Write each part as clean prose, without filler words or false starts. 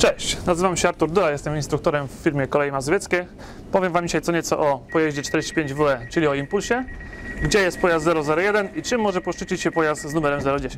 Cześć, nazywam się Artur Dula, jestem instruktorem w firmie Koleje Mazowieckie. Powiem Wam dzisiaj co nieco o pojeździe 45WE, czyli o Impulsie, gdzie jest pojazd 001 i czym może poszczycić się pojazd z numerem 010.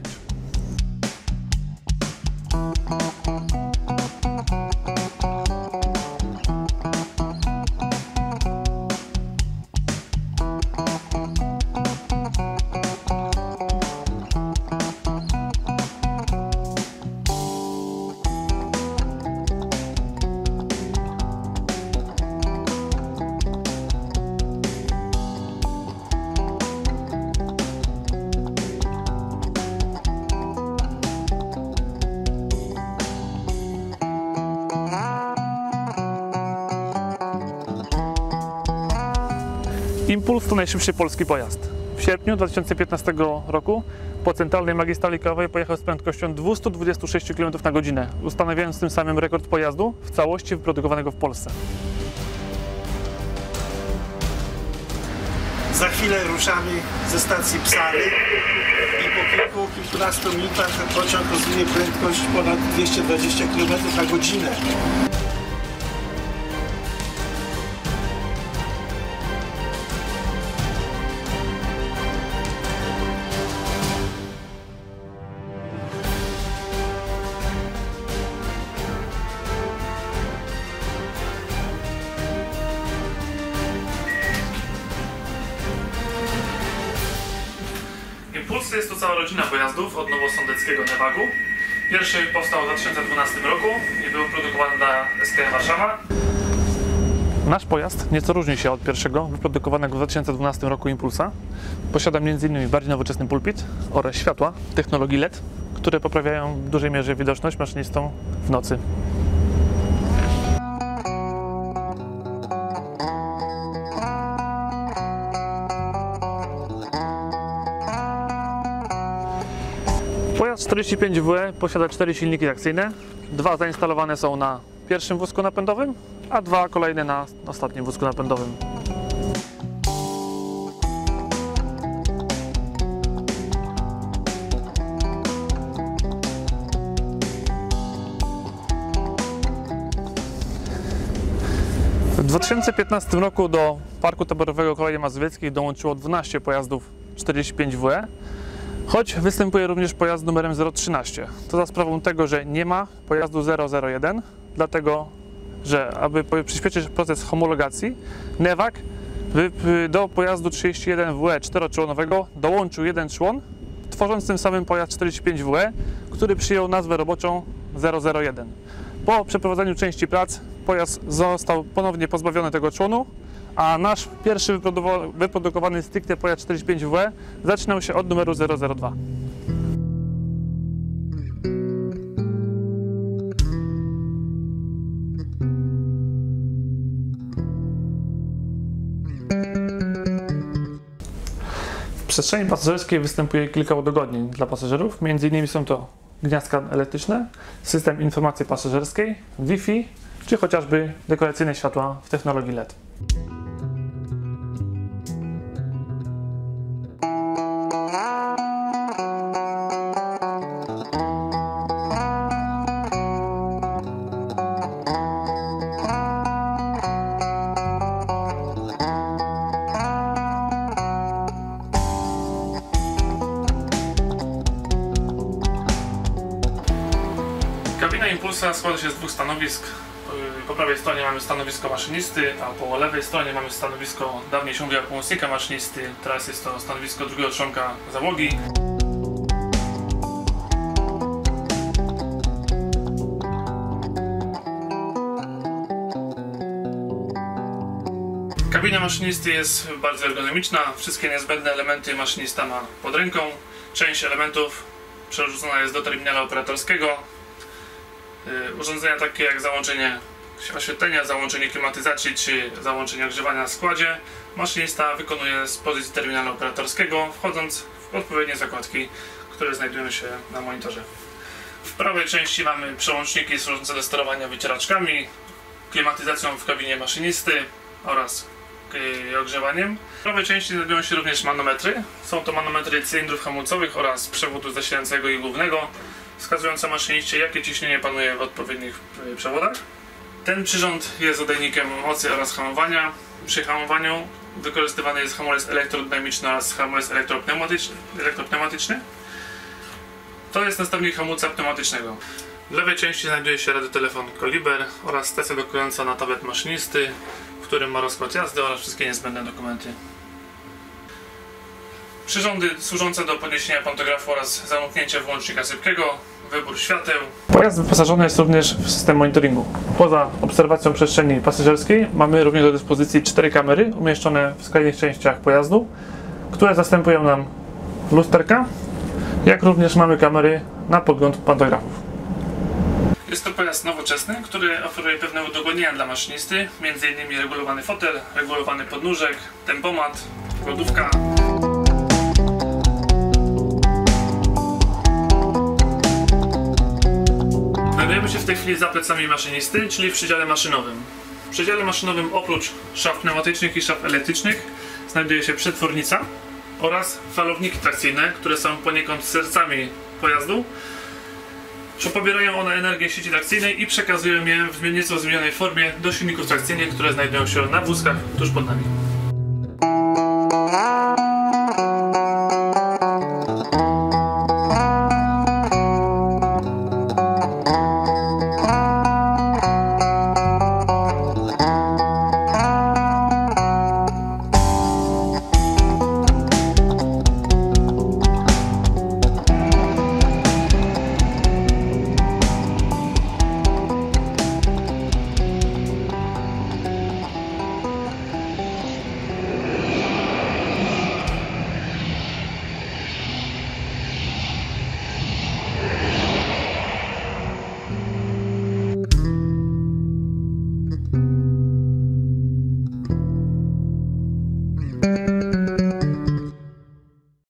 Impuls to najszybszy polski pojazd. W sierpniu 2015 roku po centralnej magistrali krajowej pojechał z prędkością 226 km na godzinę, ustanawiając tym samym rekord pojazdu w całości wyprodukowanego w Polsce. Za chwilę ruszamy ze stacji Psary i po kilkunastu minutach pociąg osiągnie prędkość ponad 220 km na godzinę. Impuls jest to cała rodzina pojazdów od nowosądeckiego Nevagu. Pierwszy powstał w 2012 roku i był produkowany dla SKM Warszawa. Nasz pojazd nieco różni się od pierwszego, wyprodukowanego w 2012 roku Impulsa. Posiada m.in. bardziej nowoczesny pulpit oraz światła technologii LED, które poprawiają w dużej mierze widoczność maszynistom w nocy. Pojazd 45WE posiada 4 silniki reakcyjne. 2 zainstalowane są na pierwszym wózku napędowym, a 2 kolejne na ostatnim wózku napędowym. W 2015 roku do Parku Taborowego Koleje Mazowieckich dołączyło 12 pojazdów 45WE. Choć występuje również pojazd z numerem 013. To za sprawą tego, że nie ma pojazdu 001, dlatego że aby przyspieszyć proces homologacji, Nevag do pojazdu 31WE czteroczłonowego dołączył jeden człon, tworząc tym samym pojazd 45WE, który przyjął nazwę roboczą 001. Po przeprowadzeniu części prac pojazd został ponownie pozbawiony tego członu, a nasz pierwszy wyprodukowany stricte pojazd 45WE zaczynał się od numeru 002. W przestrzeni pasażerskiej występuje kilka udogodnień dla pasażerów. Między innymi są to gniazdka elektryczne, system informacji pasażerskiej, Wi-Fi czy chociażby dekoracyjne światła w technologii LED. Kabina Impulsa składa się z dwóch stanowisk. Po prawej stronie mamy stanowisko maszynisty, a po lewej stronie mamy stanowisko dawniej się mówiło pomocnika maszynisty, teraz jest to stanowisko drugiego członka załogi. Kabina maszynisty jest bardzo ergonomiczna, wszystkie niezbędne elementy maszynista ma pod ręką. Część elementów przerzucona jest do terminala operatorskiego. Urządzenia takie jak załączenie oświetlenia, załączenie klimatyzacji czy załączenie ogrzewania na składzie maszynista wykonuje z pozycji terminalu operatorskiego, wchodząc w odpowiednie zakładki, które znajdują się na monitorze. W prawej części mamy przełączniki służące do sterowania wycieraczkami, klimatyzacją w kabinie maszynisty oraz ogrzewaniem. W prawej części znajdują się również manometry. Są to manometry cylindrów hamulcowych oraz przewodu zasilającego i głównego. wskazująca maszyniście, jakie ciśnienie panuje w odpowiednich przewodach. Ten przyrząd jest odajnikiem mocy oraz hamowania. Przy hamowaniu wykorzystywany jest hamulec elektrodynamiczny oraz hamulec elektropneumatyczny. To jest następnik hamulca pneumatycznego. W lewej części znajduje się radiotelefon Koliber oraz stacja dokująca na tablet maszynisty, w którym ma rozkład jazdy oraz wszystkie niezbędne dokumenty. Przyrządy służące do podniesienia pantografu oraz zamknięcia włącznika sypkiego, wybór świateł. Pojazd wyposażony jest również w system monitoringu. Poza obserwacją przestrzeni pasażerskiej mamy również do dyspozycji 4 kamery umieszczone w skrajnych częściach pojazdu, które zastępują nam lusterka, jak również mamy kamery na podgląd pantografów. Jest to pojazd nowoczesny, który oferuje pewne udogodnienia dla maszynisty, m.in. regulowany fotel, regulowany podnóżek, tempomat, lodówka. Znajdujemy się w tej chwili za plecami maszynisty, czyli w przedziale maszynowym. W przedziale maszynowym oprócz szaf pneumatycznych i szaf elektrycznych znajduje się przetwornica oraz falowniki trakcyjne, które są poniekąd sercami pojazdu. Pobierają one energię sieci trakcyjnej i przekazują je w nieco zmienionej formie do silników trakcyjnych, które znajdują się na wózkach tuż pod nami.